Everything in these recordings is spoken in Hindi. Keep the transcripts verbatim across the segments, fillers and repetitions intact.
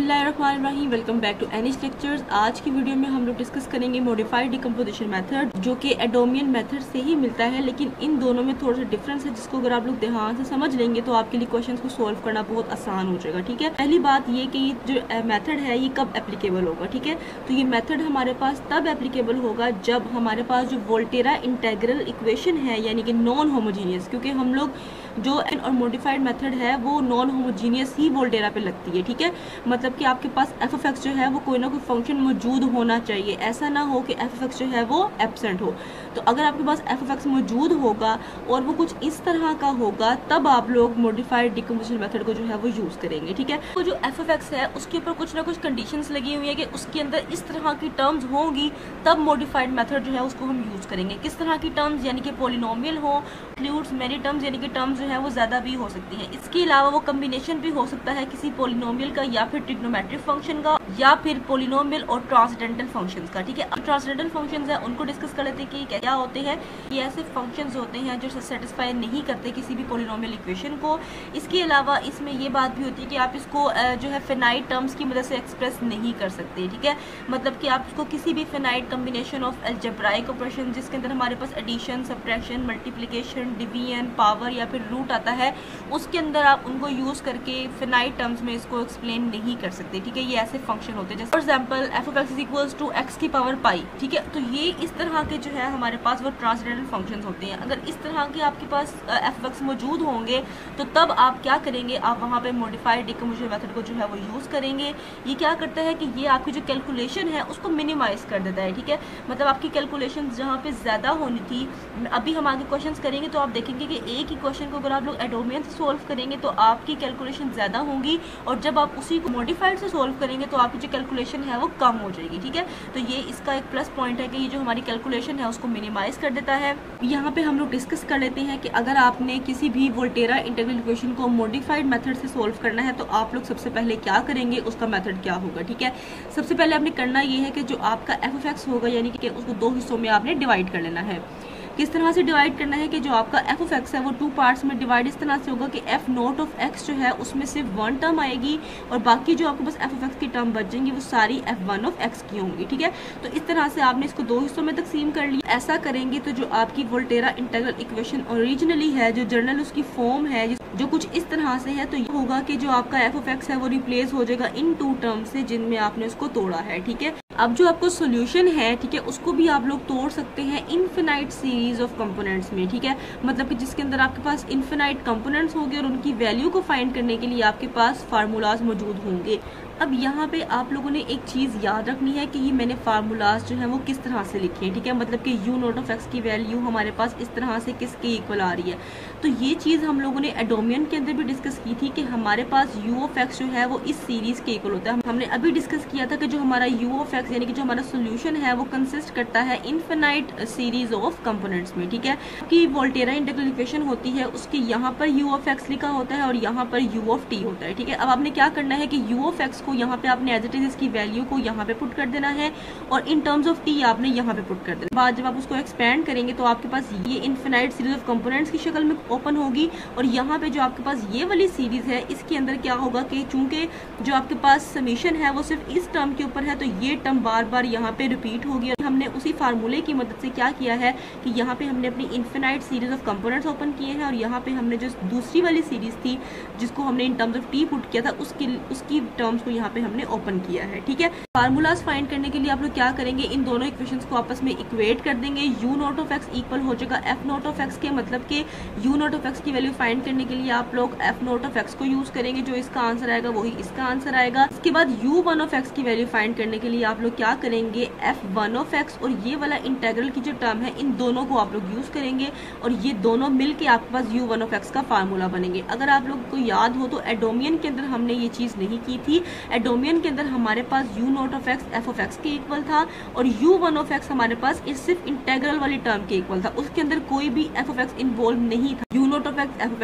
बिस्मिल्लाहिर्रहमानिर्रहीम। Welcome back to Anish lectures. आज की वीडियो में हम लोग डिस्कस करेंगे मॉडिफाइड डिकम्पोजिशन मेथड, जो कि एडोमियन मेथड से ही मिलता है, लेकिन इन दोनों में थोड़ा सा डिफरेंस है, जिसको अगर आप लोग ध्यान से समझ लेंगे तो आपके लिए क्वेश्चंस को सोल्व करना बहुत आसान हो जाएगा। ठीक है, पहली बात ये कि जो मेथड है ये कब एप्लीकेबल होगा। ठीक है, तो ये मेथड हमारे पास तब एप्लीकेबल होगा जब हमारे पास जो वोल्टेरा इंटेग्रल इक्वेशन है, यानी कि नॉन होमोजीनियस, क्योंकि हम लोग जो और मॉडिफाइड मेथड है वो नॉन होमोजीनियस ही वोल्टेरा पे लगती है। ठीक है, मतलब कि आपके पास एफ एफ एक्स जो है वो कोई ना कोई फंक्शन मौजूद होना चाहिए, ऐसा ना हो कि एफ एफ एक्स जो है वो एब्सेंट हो। तो अगर आपके पास एफ एफ एक्स मौजूद होगा और वो कुछ इस तरह का होगा, तब आप लोग मॉडिफाइड डिकम्पोजिशन मेथड को जो है वो यूज़ करेंगे। ठीक है, तो जो एफ एफ एक्स है उसके ऊपर कुछ ना कुछ कंडीशंस लगी हुई है कि उसके अंदर इस तरह की टर्म्स होंगी, तब मॉडिफाइड मेथड जो है उसको हम यूज़ करेंगे। किस तरह की टर्म्स, यानी कि पॉलिनोमियल हो, इंक्लूड्स मेनी टर्म्स, यानी कि टर्म्स जो है वो ज़्यादा भी हो सकती है। इसके अलावा वो कम्बिनेशन भी हो सकता है किसी पॉलिनोमियल का या फिर ट्रिग्नोमेट्रिक फंक्शन का, या फिर पॉलिनोमियल और ट्रांसडेंटल फंक्शंस का। ठीक है, अब ट्रांसडेंटल फंक्शंस है उनको डिस्कस कर लेते हैं कि क्या होते हैं। ये ऐसे फंक्शंस होते हैं जो सेटिस्फाई नहीं करते किसी भी पॉलिनोमियल इक्वेशन को। इसके अलावा इसमें ये बात भी होती है कि आप इसको जो है फिनाइट टर्म्स की मदद से एक्सप्रेस नहीं कर सकते। ठीक है, मतलब कि आप इसको किसी भी finite combination of algebraic operation, जिसके अंदर हमारे पास addition, subtraction, multiplication, division, power या फिर रूट आता है, उसके अंदर आप उनको यूज करके फिनाइट टर्म्स में इसको एक्सप्लेन नहीं कर सकते। ठीक है, ये ऐसे फंक्शन होते हैं जैसे for example f of x is equals to x की पावर पाई। ठीक है, तो ये इस तरह के जो है हमारे पास वो ट्रांसडेंटल फंक्शंस होते हैं। अगर इस तरह के आपके पास एफ ऑफ एक्स मौजूद होंगे तो तब आप क्या करेंगे, आप वहाँ पे मॉडिफाइड डिकम्पोजिशन मेथड को जो है वो यूज करेंगे। ये क्या करता है कि ये आपकी जो कैलकुलेशन है उसको मिनिमाइज कर देता है। ठीक है, मतलब आपकी कैलकुलेशन जहाँ पे ज्यादा होनी थी, अभी हम आगे क्वेश्चन करेंगे तो आप देखेंगे कि एक ही क्वेश्चन को अगर आप लोग एडोमियन से सोल्व करेंगे तो आपकी कैलकुलेशन ज्यादा होंगी, और जब आप उसी को मॉडिफाइड से सोल्व करेंगे तो आपकी जो कैलकुलेशन है वो कम हो जाएगी। ठीक है, तो ये इसका एक प्लस पॉइंट है कि ये जो हमारी कैलकुलेशन है उसको मिनिमाइज कर देता है। यहाँ पे हम लोग डिस्कस कर लेते हैं कि अगर आपने किसी भी वोल्टेरा इंटीग्रल इक्वेशन को मॉडिफाइड मेथड से सोल्व करना है तो आप लोग सबसे पहले क्या करेंगे, उसका मेथड क्या होगा। ठीक है, सबसे पहले आपने करना ये है कि जो आपका एफ ऑफ एक्स होगा, यानी कि उसको दो हिस्सों में आपने डिवाइड कर लेना है। किस तरह से डिवाइड करना है कि जो आपका एफ ऑफ एक्स है वो टू पार्ट्स में डिवाइड इस तरह से होगा कि एफ नोट ऑफ एक्स जो है उसमें सिर्फ वन टर्म आएगी, और बाकी जो आपके पास एफ ऑफ एक्स की टर्म बच जाएंगी वो सारी एफ वन ऑफ एक्स की होंगी। ठीक है, तो इस तरह से आपने इसको दो हिस्सों में तकसीम कर लिया। ऐसा करेंगे तो जो आपकी वोल्टेरा इंटीग्रल इक्वेशन ओरिजिनली है, जो जर्नल उसकी फॉर्म है, जो कुछ इस तरह से है, तो ये होगा कि जो आपका एफ ऑफ एक्स है वो रिप्लेस हो जाएगा इन टू टर्म से जिनमें आपने उसको तोड़ा है। ठीक है, अब जो आपको सोल्यूशन है, ठीक है, उसको भी आप लोग तोड़ सकते हैं इनफिनाइट सीरीज ऑफ कंपोनेंट्स में। ठीक है, मतलब कि जिसके अंदर आपके पास इनफिनाइट कंपोनेंट्स होंगे और उनकी वैल्यू को फाइंड करने के लिए आपके पास फार्मूलाज मौजूद होंगे। अब यहाँ पे आप लोगों ने एक चीज़ याद रखनी है कि ये मैंने फार्मूलाज जो है वो किस तरह से लिखे हैं। ठीक है, मतलब कि यू नोट ऑफ एक्स की वैल्यू हमारे पास इस तरह से किसके इक्वल आ रही है। तो ये चीज़ हम लोगों ने एडोमियन के अंदर भी डिस्कस की थी कि हमारे पास यू ऑफ एक्स जो है वो इस सीरीज के इक्वल होता है। हमने अभी डिस्कस किया था कि जो हमारा यू ऑफ एक्स यानी कि जो हमारा सोल्यूशन है वो कंसिस्ट करता है इनफिनाइट सीरीज ऑफ कंपोनेंट्स में। ठीक है, कि वोल्टेरा इंटीग्रल इक्वेशन होती है उसके यहाँ पर यू ऑफ एक्स लिखा होता है और यहाँ पर यू ऑफ टी होता है। ठीक है, अब आपने क्या करना है कि यू ऑफ एक्स को यहाँ पे आपने एज इट इज इसकी वैल्यू को यहाँ पे पुट कर देना है, और इन टर्म्स ऑफ टी आपने यहाँ पे पुट कर देना। बाद जब आप उसको एक्सपेंड करेंगे तो आपके पास ये इनफिनाइट सीरीज ऑफ कंपोनेंट्स की शक्ल में ओपन होगी, और यहाँ पे जो आपके पास ये वाली सीरीज है इसके अंदर क्या होगा कि चूंकि जो आपके पास समीशन है वो सिर्फ इस टर्म के ऊपर है, तो ये टर्म बार बार यहाँ पे रिपीट होगी। और हमने उसी फार्मूले की मदद से क्या किया है कि यहाँ पे हमने अपनी infinite series of components open किए हैं, और यहाँ पे हमने जो दूसरी वाली सीरीज थी जिसको हमने in terms of t put किया था उसकी उसकी टर्म्स को यहाँ पे हमने ओपन किया है। ठीक है, फार्मूलाज फाइंड करने के लिए आप लोग क्या करेंगे, इन दोनों इक्वेशंस को आपस में इक्वेट कर देंगे। U note of x equal हो जाएगा एफ नोट ऑफ एक्स के, मतलब कि यू नोट ऑफ एक्स की वैल्यू फाइंड करने के लिए आप लोग एफ नोट ऑफ एक्स को यूज करेंगे, जो इसका आंसर आएगा वही इसका आंसर आएगा। इसके बाद यू वन ऑफ एक्स की वैल्यू फाइंड करने के लिए आप लोग क्या करेंगे, एफ वन ऑफ एक्स और ये वाला इंटीग्रल की जो टर्म है इन दोनों को आप लोग यूज करेंगे, और ये दोनों मिलके आपके पास यू वन ऑफ एक्स का फार्मूला बनेंगे। अगर आप लोग को याद हो तो एडोमियन के अंदर हमने ये चीज नहीं की थी। एडोमियन के अंदर हमारे पास u note of x f of x के इक्वल था, और यू वन ऑफ एक्स हमारे पास सिर्फ इंटीग्रल वाली टर्म के इक्वल था, उसके अंदर कोई भी एफ ऑफ एक्स इन्वॉल्व नहीं था। U note of x f of x के इक्वल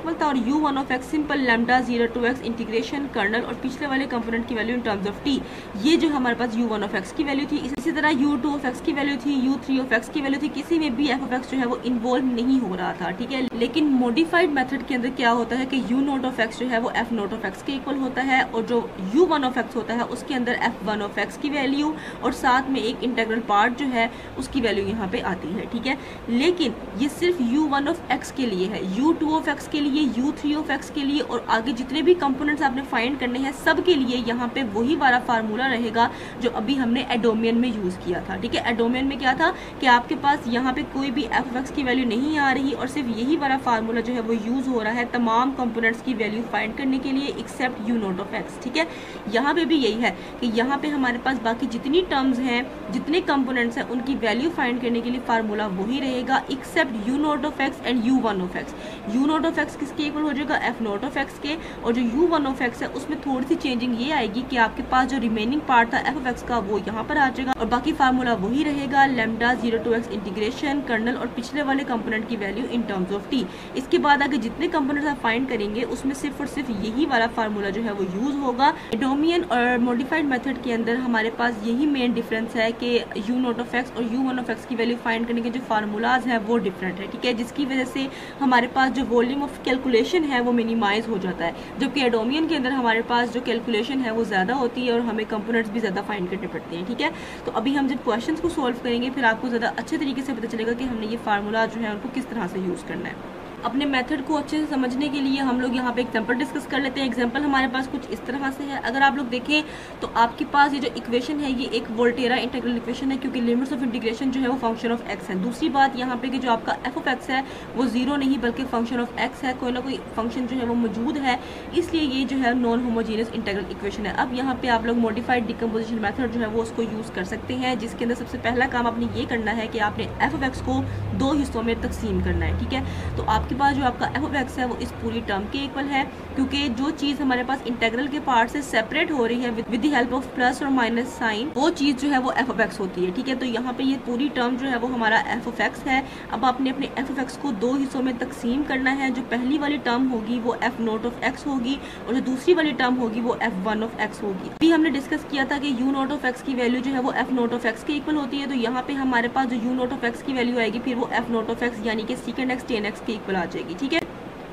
इक्वल था, और u one of x simple lambda zero to x integration kernel और पिछले वाले कंपोनेंट की value in terms of t, ये जो हमारे पास यू वन ऑफ एक्स की वैल्यू थी। इसी तरह यू टू ऑफ एक्स की वैल्यू थी, यू थ्री ऑफ एक्स की वैल्यू थी, किसी में भी एफ ऑफ एक्स जो है वो इन्वॉल्व नहीं हो रहा था, ठीक है। लेकिन मॉडिफाइड मेथड के अंदर क्या होता है कि यू नोट ऑफ एक्स जो है वो एफ नोट ऑफ एक्स के इक्वल होता है, और जो यू वन ऑफ एक्स होता है उसके अंदर एफ वन ऑफ एक्स की वैल्यू और साथ में एक इंटीग्रल पार्ट जो है उसकी वैल्यू यहाँ पे आती है, ठीक है। लेकिन ये सिर्फ यू वन ऑफ एक्स के लिए है, यू टू ऑफ एक्स के लिए, यू थ्री ऑफ एक्स के लिए और आगे जितने भी कंपोनेंट्स आपने फाइंड करने हैं सब के लिए यहाँ पे वही वाला फार्मूला रहेगा जो अभी हमने एडोमियन में यूज किया था, ठीक है। एडोमियन में क्या था कि आपके पास यहाँ पे कोई भी एफ ऑफ एक्स की वैल्यू नहीं आ रही और सिर्फ यही वाला फार्मूला जो है वो यूज हो रहा है तमाम कंपोनेंट्स की वैल्यू फाइंड करने के लिए except u note of x, ठीक है। यहाँ पे भी यही है कि यहाँ पे हमारे पास बाकी जितनी टर्म्स हैं, जितने कंपोनेंट्स हैं, उनकी वैल्यू फाइंड करने के लिए फार्मूला वही रहेगा except u note of x and u one of x. U note of x किसके इक्वल हो जाएगा, एफ नोट ऑफ एक्स के, और जो यू वन ऑफ एक्स है उसमें थोड़ी सी चेंजिंग ये आएगी कि आपके पास जो रिमेनिंग पार्ट था एफ ऑफ एक्स का वो यहाँ पर आ जाएगा और बाकी फार्मूला वही रहेगा lambda zero to x integration kernel और पिछले वाले कंपोनेंट की value in terms of t. इसके बाद आगे जितने कंपोनेंट्स आप फाइंड करेंगे उसमें सिर्फ और सिर्फ यही वाला फार्मूला जो है वो यूज होगा। एडोमियन और मॉडिफाइड मेथड के अंदर हमारे पास यही मेन डिफरेंस है कि यू नोट ऑफ एक्स और यू वन ऑफ एक्स की वैल्यू फाइंड करने के जो फार्मूलाज हैं वो डिफरेंट है, ठीक है, जिसकी वजह से हमारे पास जो वॉल्यूम ऑफ कैलकुलेशन है वो मिनिमाइज हो जाता है, जबकि एडोमियन के अंदर हमारे पास जो कैलकुलेशन है वो ज्यादा होती है और हमें कंपोनेंट्स भी ज्यादा फाइंड करने पड़ते हैं, ठीक है। तो अभी हम जब क्वेश्चंस को सॉल्व करेंगे फिर आपको ज्यादा अच्छे तरीके से पता चलेगा कि हमने ये फार्मूला जो है उनको किस तरह से यूज करना है। अपने मेथड को अच्छे से समझने के लिए हम लोग यहाँ पे एग्जांपल डिस्कस कर लेते हैं। एग्जांपल हमारे पास कुछ इस तरह से है। अगर आप लोग देखें तो आपके पास ये जो इक्वेशन है ये एक वोल्टेरा इंटीग्रल इक्वेशन है, क्योंकि लिमिट्स ऑफ इंटीग्रेशन जो है वो फंक्शन ऑफ एक्स है। दूसरी बात यहाँ पे कि जो आपका एफ ऑफ एक्स है वो जीरो नहीं बल्कि फंक्शन ऑफ एक्स है, कोई ना कोई फंक्शन जो है वो मौजूद है, इसलिए ये जो है नॉन होमोजीनियस इंटीग्रल इक्वेशन है। अब यहाँ पे आप लोग मॉडिफाइड डिकम्पोजिशन मेथड जो है वो उसको यूज कर सकते हैं, जिसके अंदर सबसे पहला काम आपने ये करना है कि आपने एफ ऑफ एक्स को दो हिस्सों में तकसीम करना है, ठीक है। तो आपके पास जो आपका एफ ऑफ एक्स है वो इस पूरी टर्म के इक्वल है, क्योंकि जो चीज हमारे पास इंटीग्रल के पार्ट से सेपरेट हो रही है with the help of plus और माइनस साइन, वो चीज जो है वो एफ ऑफ एक्स होती है, ठीक है। तो यहाँ पे ये पूरी टर्म जो है वो हमारा एफ ऑफ एक्स है। अब आपने अपने एफ ऑफ एक्स को दो हिस्सों में तकसीम करना है। जो पहली वाली टर्म होगी वो एफ नोट ऑफ एक्स होगी और जो दूसरी वाली टर्म होगी वो एफ वन ऑफ एक्स होगी। अभी हमने डिस्कस किया था कि यू नोट ऑफ एक्स की वैल्यू जो है वो एफ नोट ऑफ एक्स के इक्वल होती है, तो यहाँ पे हमारे पास जो यू नोट ऑफ एक्स की वैल्यू आएगी फिर वो एफ नोट ऑफ एक्स यानी कि सीकेंड एक्स टेन एक्स के इक्वल आ जाएगी, ठीक है।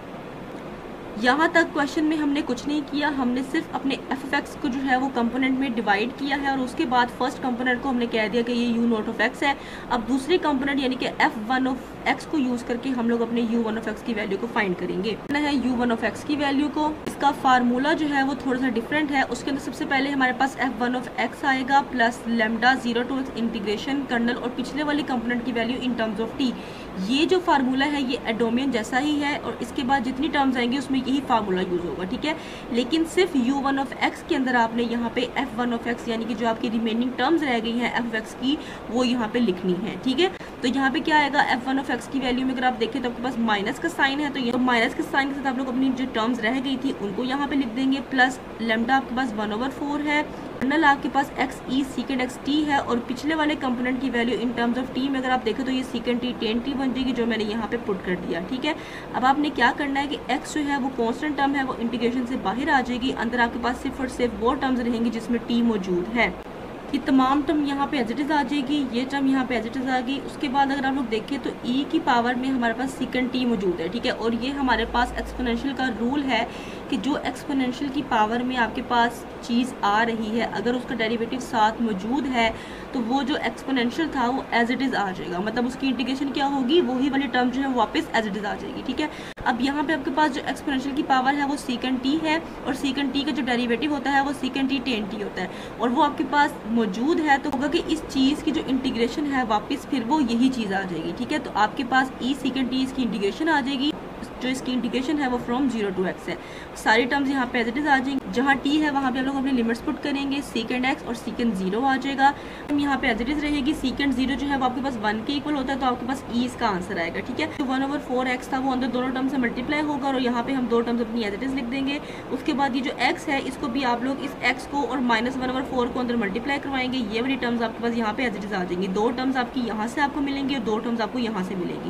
यहाँ तक क्वेश्चन में हमने कुछ नहीं किया, हमने सिर्फ अपने एफ ऑफ एक्स को जो है वो कंपोनेंट में डिवाइड किया है और उसके बाद फर्स्ट कंपोनेंट को हमने कह दिया कि ये यू नोट ऑफ एक्स है। अब दूसरे कंपोनेंट यानी कि एफ वन ऑफ एक्स को यूज करके हम लोग अपने यू वन ऑफ एक्स की वैल्यू को फाइंड करेंगे है यू वन ऑफ एक्स की वैल्यू को। इसका फार्मूला जो है वो थोड़ा सा डिफरेंट है। उसके अंदर सबसे पहले हमारे पास एफ वन ऑफ एक्स आएगा plus lambda zero to x integration kernel और पिछले वाले कंपोनेंट की value in terms of t. ये जो फार्मूला है ये एडोमियन जैसा ही है और इसके बाद जितनी टर्म्स आएंगी उसमें यही फार्मूला यूज होगा, ठीक है। लेकिन सिर्फ यू वन ऑफ एक्स के अंदर आपने यहाँ पे एफ वन ऑफ एक्स यानी कि जो आपकी रिमेनिंग टर्म्स रह गई हैं एफ ऑफ एक्स की वो यहाँ पे लिखनी है, ठीक है। तो यहाँ पे क्या आएगा एफ वन ऑफ एक्स की वैल्यू में अगर आप देखें तो आपके पास माइनस का साइन है, तो ये माइनस के साइन के साथ आप लोग अपनी जो टर्म्स रह गई थी उनको यहाँ पे लिख देंगे प्लस लेमडा आपके पास वन ओवर फोर है, कर्नल आपके पास x e second x t है और पिछले वाले कंपोनेंट की value in terms of t में अगर आप देखें तो ये सीकेंड टी टेन टी बन जाएगी जो मैंने यहाँ पे पुट कर दिया, ठीक है। अब आपने क्या करना है कि एक्स जो है वो कॉन्स्टेंट टर्म है वो इंटीग्रेशन से बाहर आ जाएगी, अंदर आपके पास सिर्फ और सिर्फ वो टर्म्स रहेंगी जिसमें टी मौजूद है। ये तमाम टर्म यहाँ पे एज इट इज आ जाएगी, ये टर्म यहाँ पे एज इट इज आ गई। उसके बाद अगर आप लोग देखें तो ई की पावर में हमारे पास सीकेंड टी मौजूद है, ठीक है। और ये हमारे पास एक्सपोनेंशियल का रूल है कि जो एक्सपोनेंशियल की पावर में आपके पास चीज़ आ रही है अगर उसका डेरिवेटिव साथ मौजूद है तो वो जो एक्सपोनेंशियल था वो एज इट इज आ जाएगा, मतलब उसकी इंटीग्रेशन क्या होगी वही वाली टर्म जो है वापस एज इट इज आ जाएगी, ठीक है। अब यहाँ पे आपके पास जो एक्सपोनेंशियल की पावर है वो सीकेंड टी है और सीकेंड टी का जो डेरिवेटिव होता है वो सीकेंड टी टेन टी होता है और वो आपके पास मौजूद है, तो होगा कि इस चीज़ की जो इंटीग्रेशन है वापस फिर वो यही चीज़ आ जाएगी, ठीक है। तो आपके पास ई सीकेंड टी इसकी इंटीग्रेशन आ जाएगी, जो इसकी इंटीग्रेशन है वो फ्रॉम जीरो टू एक्स है। सारी टर्म्स यहाँ पे एज इट इज आ जाएंगी, जहाँ टी है वहाँ पे हम लोग अपनी लिमिट्स पुट करेंगे, सीकेंड एक्स और सीकेंड जीरो आ जाएगा। हम यहाँ पे एज इट इज रहेगी, सीकेंड जीरो जो है वो आपके पास वन के इक्वल होता है तो आपके पास ई इसका आंसर आएगा, ठीक है। तो वन ओवर फोर एक्स था वो अंदर दोनों टर्म से मल्टीप्लाई होगा और यहाँ पे हम दो टर्म्स अपनी एज इट इज लिख देंगे। उसके बाद ये जो एक्स है इसको भी आप लोग इस एक्स को और माइनस वन ओवर फोर को अंदर मल्टीप्लाई करवाएंगे, ये वाली टर्म्स आपके पास यहाँ पे एज इट इज आ जाएंगी। दो टर्म्स आपकी यहाँ से आपको मिलेंगी और दो टर्म्स आपको यहाँ से मिलेंगी।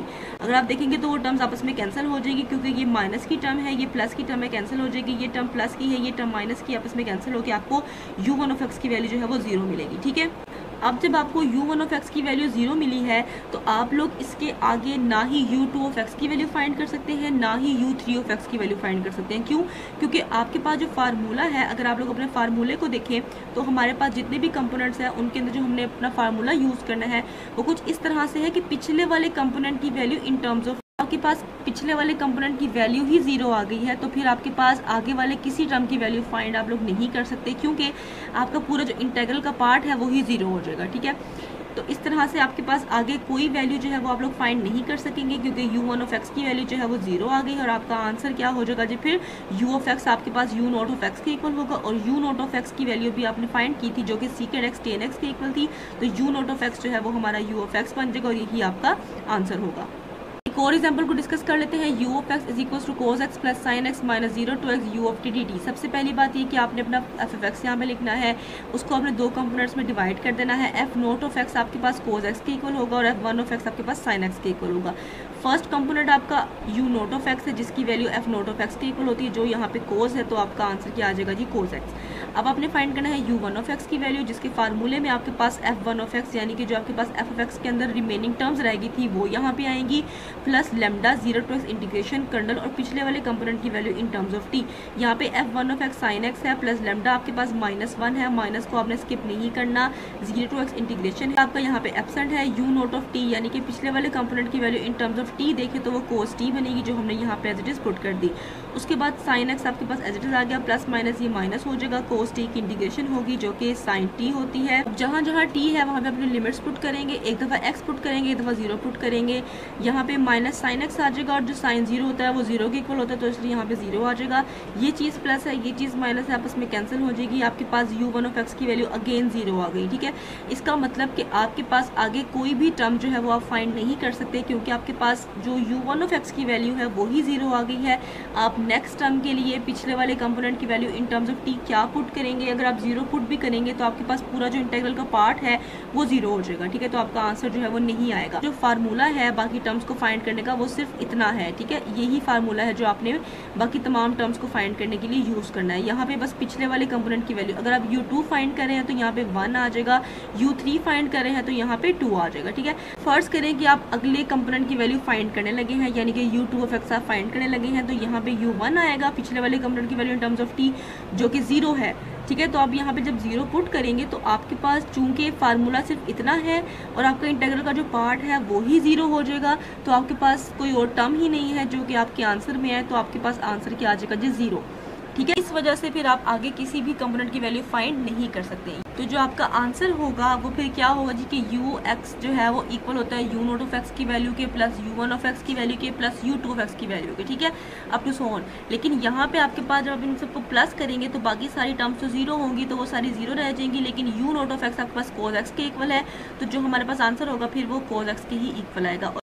अगर आप देखेंगे तो वो टर्म्स आपस में कैंसिल हो जाएगी, क्योंकि ये माइनस की टर्म है, ये प्लस की टर्म है, कैंसिल हो जाएगी। ये टर्म प्लस की है, ये टर्म माइनस की, आपस में कैंसिल होकर आपको यू वन ऑफ एक्स की वैल्यू जो है वो जीरो मिलेगी। ठीक है, अब जब आपको यू वन ऑफ एक्स की वैल्यू जीरो मिली है तो आप लोग इसके आगे ना ही यू टू ऑफ एक्स की वैल्यू फाइंड कर सकते हैं, ना ही यू थ्री ऑफ एक्स की वैल्यू फाइंड कर सकते हैं। क्यों? क्योंकि आपके पास जो फार्मूला है, अगर आप लोग अपने फार्मूले को देखें तो हमारे पास जितने भी कंपोनेंट्स हैं उनके अंदर जो हमने अपना फार्मूला यूज करना है वो कुछ इस तरह से है कि पिछले वाले कंपोनेंट की वैल्यू इन टर्म्स ऑफ, आपके पास पिछले वाले कंपोनेंट की वैल्यू ही जीरो आ गई है तो फिर आपके पास आगे वाले किसी टर्म की वैल्यू फाइंड आप लोग नहीं कर सकते, क्योंकि आपका पूरा जो इंटेग्रल का पार्ट है वो ही जीरो हो जाएगा। ठीक है, तो इस तरह से आपके पास आगे कोई वैल्यू जो है वो आप लोग फाइंड नहीं कर सकेंगे, क्योंकि यू वन ऑफ एक्स की वैल्यू जो है वो जीरो आ गई और आपका आंसर क्या हो जाएगा जी, फिर यू ऑफ एक्स आपके पास यू नॉट ऑफ एक्स के इक्वल होगा। और यू नॉट ऑफ एक्स की वैल्यू भी आपने फाइंड की थी जो कि सीकेंड एक्स टेन एक्स के इक्वल थी, तो यू नॉट ऑफ एक्स जो है वो हमारा यू ऑफ एक्स बन जाएगा और यही आपका आंसर होगा। एक और एग्जाम्पल को डिस्कस कर लेते हैं। U of x is equal to cos x plus sine x minus zero to x u of t d t. सबसे पहली बात ये कि आपने अपना एफ एफ एक्स यहाँ पे लिखना है, उसको आपने दो कंपोनेंट्स में डिवाइड कर देना है। एफ नोट ऑफ एक्स आपके पास कोस एक्स के इक्वल होगा और एफ वन ऑफ एक्स आपके पास साइन एक्स के इक्वल होगा। फर्स्ट कंपोनेंट आपका यू नोट ऑफ एक्स है जिसकी value f naught of x के इक्वल होती है, जो यहाँ पे कोस है तो आपका आंसर क्या आ जाएगा जी, कोस एक्स। अब आपने फाइंड करना है यू वन ऑफ एक्स की वैल्यू, जिसके फार्मूले में आपके पास एफ वन ऑफ एक्स यानी कि जो आपके पास एफ ऑफ एक्स के अंदर रिमेनिंग टर्म्स रहेगी थी वो यहाँ पे आएंगी, plus lambda zero to x integration kernel और पिछले वाले कंपोनेंट की value in terms of t. यहाँ पे f one of x sine x है प्लस लेमडा आपके पास माइनस वन है, माइनस को आपने स्किप नहीं करना। जीरो टू एक्स इंटीग्रेशन है आपका यहाँ पे एब्सेंट है। यू नोट ऑफ टी यानी कि पिछले वाले कंपोनेंट की value in terms of t देखे तो वो कोस टी बनेगी, जो हमने यहाँ पे एज इट इज पुट कर दी। उसके बाद साइन एक्स आपके पास एज इट इज आ गया, प्लस माइनस ये माइनस हो जाएगा, कोस टी की इंटीग्रेशन होगी जो कि साइन टी होती है। जहाँ जहाँ टी है वहाँ पे अपने लिमिट्स पुट करेंगे, एक दफ़ा एक्स पुट करेंगे, एक दफ़ा जीरो पुट करेंगे। यहाँ पे माइनस साइन एक्स आ जाएगा और जो साइन जीरो होता है वो जीरो के इक्वल होता है, तो इसलिए यहाँ पे जीरो आ जाएगा। ये चीज़ प्लस है, ये चीज़ माइनस है, आपस में कैंसिल हो जाएगी। आपके पास यू वन ऑफ एक्स की वैल्यू अगेन जीरो आ गई। ठीक है, इसका मतलब कि आपके पास आगे कोई भी टर्म जो है वो आप फाइंड नहीं कर सकते, क्योंकि आपके पास जो यू वन ऑफ एक्स की वैल्यू है वो ही जीरो आ गई है। आप नेक्स्ट टर्म के लिए पिछले वाले कंपोनेंट की value in terms of t क्या पुट करेंगे? अगर आप जीरो पुट भी करेंगे तो आपके पास पूरा जो इंटीग्रल का पार्ट है वो जीरो हो जाएगा। ठीक है, तो आपका आंसर जो है वो नहीं आएगा। जो फार्मूला है बाकी टर्म्स को फाइंड करने का वो सिर्फ इतना है। ठीक है, यही फार्मूला है जो आपने बाकी तमाम टर्म्स को फाइंड करने के लिए यूज करना है। यहाँ पे बस पिछले वाले कंपोनेंट की वैल्यू, अगर आप यू टू फाइंड कर रहे हैं तो यहाँ पे वन आ जाएगा, यू थ्री फाइंड कर रहे हैं तो यहाँ पे टू आ जाएगा। ठीक है, फर्ज करें कि आप अगले कंपोनेंट की वैल्यू फाइंड करने लगे हैं, यानी कि यू टू ऑफ एक्स आप फाइंड करने लगे हैं, तो यहाँ पे यू वन आएगा, पिछले वाले कंपोनेंट की value in terms of t जो कि जीरो है। ठीक है, तो आप यहाँ पे जब जीरो पुट करेंगे तो आपके पास चूंकि फार्मूला सिर्फ इतना है और आपका इंटीग्रल का जो पार्ट है वो ही जीरो हो जाएगा, तो आपके पास कोई और टर्म ही नहीं है जो कि आपके आंसर में है, तो आपके पास आंसर क्या आ जाएगा जी, जीरो। ठीक है, इस वजह से फिर आप आगे किसी भी कंपोनेंट की वैल्यू फाइंड नहीं कर सकते। तो जो आपका आंसर होगा वो फिर क्या होगा जी, कि यू एक्स जो है वो इक्वल होता है यू नोट ऑफ एक्स की वैल्यू के plus u one of x की वैल्यू के plus u two of x की वैल्यू के। ठीक है, अप टू सो ऑन। लेकिन यहाँ पे आपके पास जब आप इन सबको प्लस करेंगे तो बाकी सारी टर्म्स तो जीरो होंगी, तो वो सारी जीरो रह जाएंगी, लेकिन यू नोट ऑफ एक्स आपके पास कोस एक्स के इक्वल है, तो जो हमारे पास आंसर होगा फिर वो कोस एक्स के ही इक्वल आएगा।